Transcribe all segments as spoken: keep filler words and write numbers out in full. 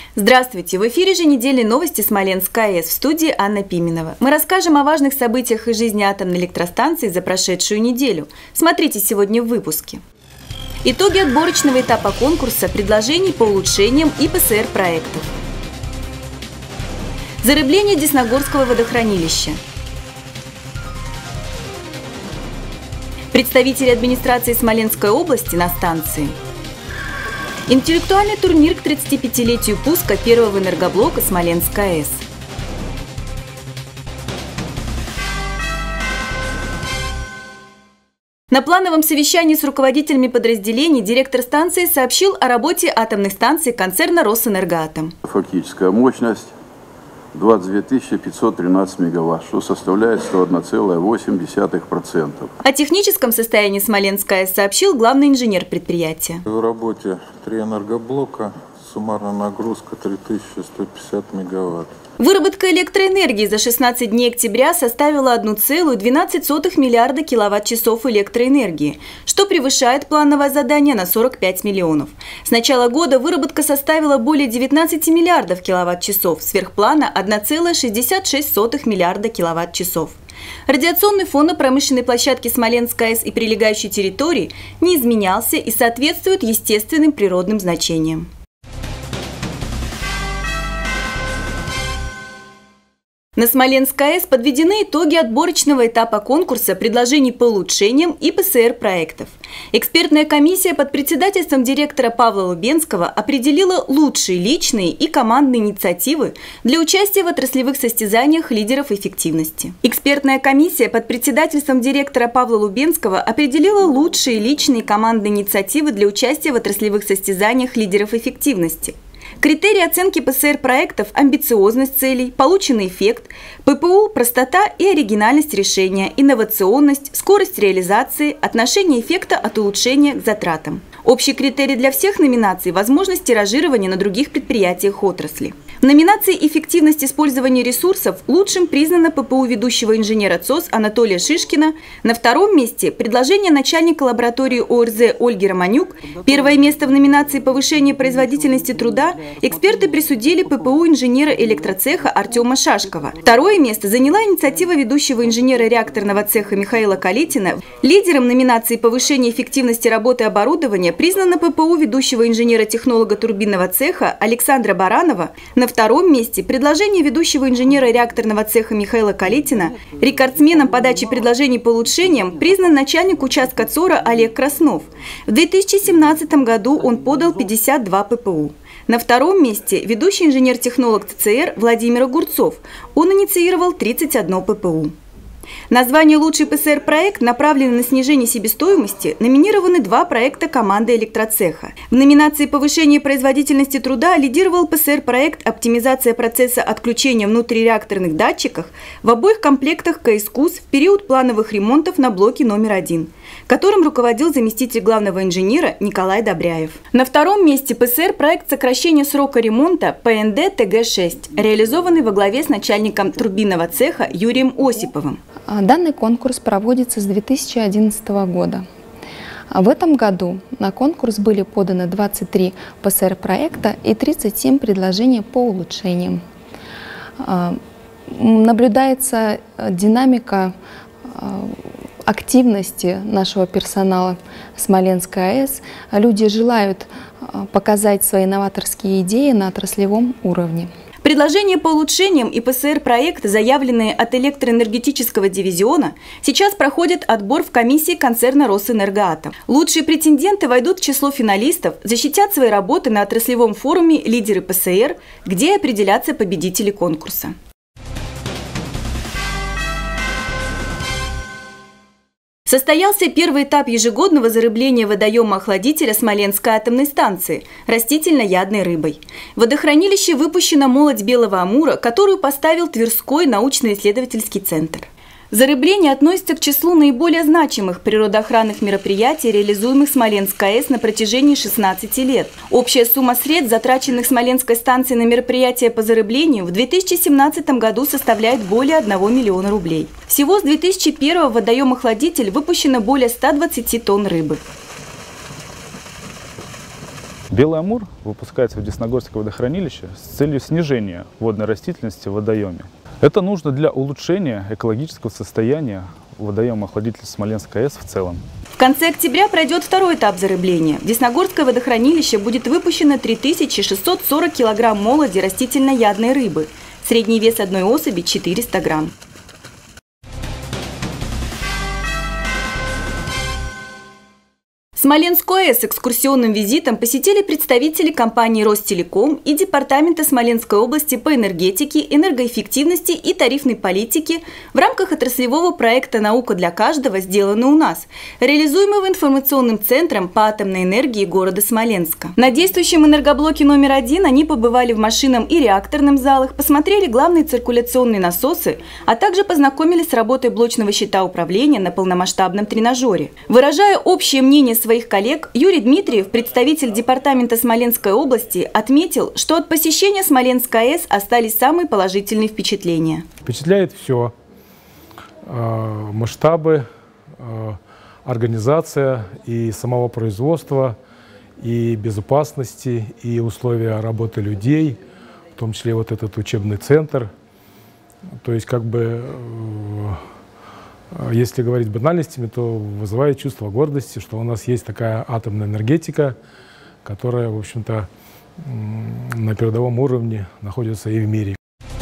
Здравствуйте! В эфире еженедельные новости Смоленской АЭС, в студии Анна Пименова. Мы расскажем о важных событиях из жизни атомной электростанции за прошедшую неделю. Смотрите сегодня в выпуске. Итоги отборочного этапа конкурса, предложений по улучшениям и ПСР проектов. Зарыбление Десногорского водохранилища. Представители администрации Смоленской области на станции. Интеллектуальный турнир к тридцатипятилетию пуска первого энергоблока Смоленской АЭС. На плановом совещании с руководителями подразделений директор станции сообщил о работе атомных станций концерна «Росэнергоатом». Фактическая мощность двадцать две тысячи пятьсот тринадцать мегаватт, что составляет сто один целых восемь десятых процента. О техническом состоянии Смоленской АЭС сообщил главный инженер предприятия. В работе три энергоблока, суммарная нагрузка три тысячи сто пятьдесят мегаватт. Выработка электроэнергии за шестнадцать дней октября составила одна целая двенадцать сотых миллиарда киловатт-часов электроэнергии, что превышает плановое задание на сорок пять миллионов. С начала года выработка составила более девятнадцати миллиардов киловатт-часов, сверхплана одна целая шестьдесят шесть сотых миллиарда киловатт-часов. Радиационный фон на промышленной площадке Смоленской АЭС и прилегающей территории не изменялся и соответствует естественным природным значениям. На Смоленской АЭС подведены итоги отборочного этапа конкурса предложений по улучшениям и ПСР проектов. Экспертная комиссия под председательством директора Павла Лубенского определила лучшие личные и командные инициативы для участия в отраслевых состязаниях лидеров эффективности. Экспертная комиссия под председательством директора Павла Лубенского определила лучшие личные и командные инициативы для участия в отраслевых состязаниях лидеров эффективности. Критерии оценки ПСР проектов – амбициозность целей, полученный эффект, ППУ, простота и оригинальность решения, инновационность, скорость реализации, отношение эффекта от улучшения к затратам. Общий критерий для всех номинаций – возможность тиражирования на других предприятиях отрасли. В номинации «Эффективность использования ресурсов» лучшим признано ППУ ведущего инженера ЦОС Анатолия Шишкина. На втором месте – предложение начальника лаборатории ОРЗ Ольги Романюк. Первое место в номинации «Повышение производительности труда» эксперты присудили ППУ инженера электроцеха Артема Шашкова. Второе место заняла инициатива ведущего инженера реакторного цеха Михаила Калитина. Лидером номинации «Повышение эффективности работы оборудования» признано ППУ ведущего инженера-технолога турбинного цеха Александра Баранова. На втором месте предложение ведущего инженера реакторного цеха Михаила Калитина. Рекордсменом по даче предложений по улучшениям признан начальник участка ЦОРа Олег Краснов. В две тысячи семнадцатом году он подал пятьдесят два ППУ. На втором месте ведущий инженер-технолог ТЦР Владимир Огурцов. Он инициировал тридцать одно ППУ. На звание «Лучший ПСР-проект», направленный на снижение себестоимости, номинированы два проекта команды электроцеха. В номинации «Повышение производительности труда» лидировал ПСР-проект «Оптимизация процесса отключения внутриреакторных датчиков» в обоих комплектах КСКУС в период плановых ремонтов на блоке номер один, которым руководил заместитель главного инженера Николай Добряев. На втором месте ПСР-проект сокращения срока ремонта ПНД Т Г шесть, реализованный во главе с начальником турбинного цеха Юрием Осиповым. Данный конкурс проводится с две тысячи одиннадцатого года. В этом году на конкурс были поданы двадцать три ПСР-проекта и тридцать семь предложений по улучшениям. Наблюдается динамика активности нашего персонала Смоленской АЭС. Люди желают показать свои новаторские идеи на отраслевом уровне. Предложения по улучшениям и ПСР-проекты, заявленные от электроэнергетического дивизиона, сейчас проходят отбор в комиссии концерна «Росэнергоатом». Лучшие претенденты войдут в число финалистов, защитят свои работы на отраслевом форуме «Лидеры ПСР», где определятся победители конкурса. Состоялся первый этап ежегодного зарыбления водоема-охладителя Смоленской атомной станции растительноядной рыбой. В водохранилище выпущена молоть белого амура, которую поставил Тверской научно-исследовательский центр. Зарыбление относится к числу наиболее значимых природоохранных мероприятий, реализуемых Смоленской АЭС на протяжении шестнадцати лет. Общая сумма средств, затраченных Смоленской станцией на мероприятия по зарыблению, в две тысячи семнадцатом году составляет более одного миллиона рублей. Всего с две тысячи первого в водоем-охладитель выпущено более ста двадцати тонн рыбы. Белый амур выпускается в Десногорское водохранилище с целью снижения водной растительности в водоеме. Это нужно для улучшения экологического состояния водоема охладительности Смоленской АЭС в целом. В конце октября пройдет второй этап зарыбления. В Десногорское водохранилище будет выпущено три тысячи шестьсот сорок килограмм молоди растительноядной рыбы. Средний вес одной особи – четыреста грамм. Смоленскую АЭС с экскурсионным визитом посетили представители компании «Ростелеком» и Департамента Смоленской области по энергетике, энергоэффективности и тарифной политике в рамках отраслевого проекта «Наука для каждого. Сделано у нас», реализуемого информационным центром по атомной энергии города Смоленска. На действующем энергоблоке номер один они побывали в машинном и реакторном залах, посмотрели главные циркуляционные насосы, а также познакомились с работой блочного щита управления на полномасштабном тренажере. Выражая общее мнение своих своих коллег, Юрий Дмитриев, представитель Департамента Смоленской области, отметил, что от посещения Смоленской АЭС остались самые положительные впечатления. Впечатляет все. Масштабы, организация и самого производства, и безопасности, и условия работы людей, в том числе вот этот учебный центр. То есть как бы... Если говорить банальностями, то вызывает чувство гордости, что у нас есть такая атомная энергетика, которая, в общем-то, на передовом уровне находится и в мире.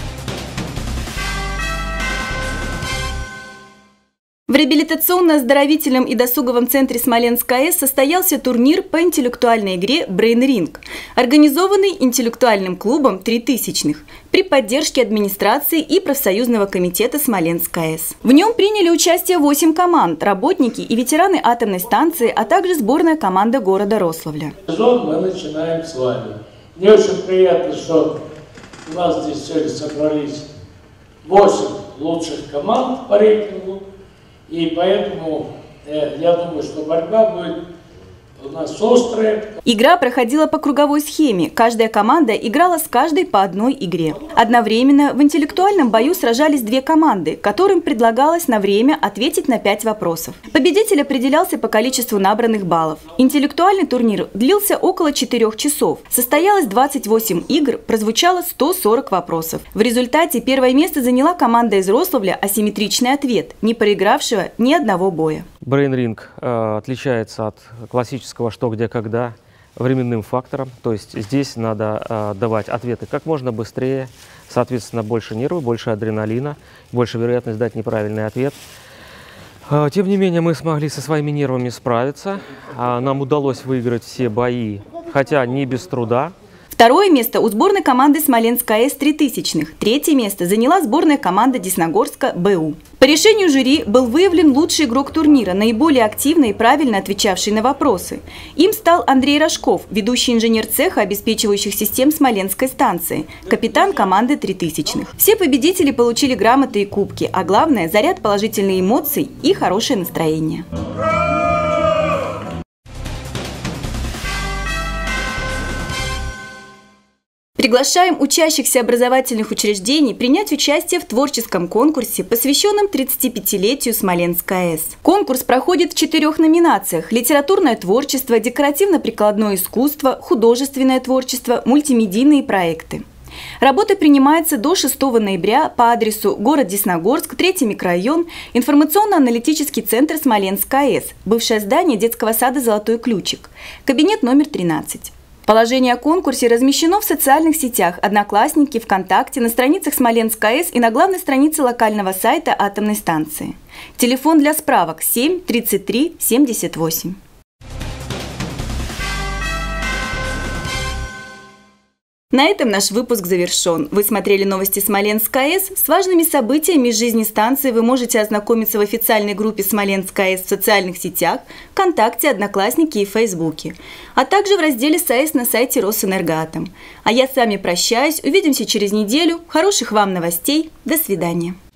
В реабилитационно-оздоровительном и досуговом центре Смоленской АЭС состоялся турнир по интеллектуальной игре Brain Ring, организованный интеллектуальным клубом «Тритысячных» при поддержке администрации и профсоюзного комитета Смоленской АЭС. В нем приняли участие восемь команд, работники и ветераны атомной станции, а также сборная команда города Рославля. Сезон мы начинаем с вами. Мне очень приятно, что у нас здесь сегодня собрались восемь лучших команд по рейтингу. И поэтому э, я думаю, что борьба будет у нас острая. Игра проходила по круговой схеме. Каждая команда играла с каждой по одной игре. Одновременно в интеллектуальном бою сражались две команды, которым предлагалось на время ответить на пять вопросов. Победитель определялся по количеству набранных баллов. Интеллектуальный турнир длился около четырёх часов. Состоялось двадцать восемь игр, прозвучало сто сорок вопросов. В результате первое место заняла команда из Рославля «Асимметричный ответ», не проигравшего ни одного боя. Brain Ring э, отличается от классического «что, где, когда» временным фактором. То есть здесь надо э, давать ответы как можно быстрее, соответственно, больше нервов, больше адреналина, больше вероятность дать неправильный ответ. Э, тем не менее, мы смогли со своими нервами справиться. Э, нам удалось выиграть все бои, хотя не без труда. Второе место у сборной команды Смоленской АЭС «Тритысячных». Третье место заняла сборная команда Десногорска БУ. По решению жюри был выявлен лучший игрок турнира, наиболее активно и правильно отвечавший на вопросы. Им стал Андрей Рожков, ведущий инженер цеха обеспечивающих систем Смоленской станции, капитан команды «Тритысячных». Все победители получили грамоты и кубки, а главное – заряд положительных эмоций и хорошее настроение. Приглашаем учащихся образовательных учреждений принять участие в творческом конкурсе, посвященном тридцатипятилетию Смоленской АЭС. Конкурс проходит в четырех номинациях – литературное творчество, декоративно-прикладное искусство, художественное творчество, мультимедийные проекты. Работы принимаются до шестого ноября по адресу город Десногорск, третий микрорайон, информационно-аналитический центр Смоленской АЭС, бывшее здание детского сада «Золотой ключик», кабинет номер тринадцать. Положение о конкурсе размещено в социальных сетях «Одноклассники», ВКонтакте, на страницах Смоленской АЭС и на главной странице локального сайта атомной станции. Телефон для справок семь тридцать три семьдесят восемь. На этом наш выпуск завершен. Вы смотрели новости Смоленской АЭС. С важными событиями из жизни станции вы можете ознакомиться в официальной группе Смоленской АЭС в социальных сетях, ВКонтакте, Одноклассники и Фейсбуке, а также в разделе САЭС на сайте Росэнергоатом. А я с вами прощаюсь. Увидимся через неделю. Хороших вам новостей. До свидания.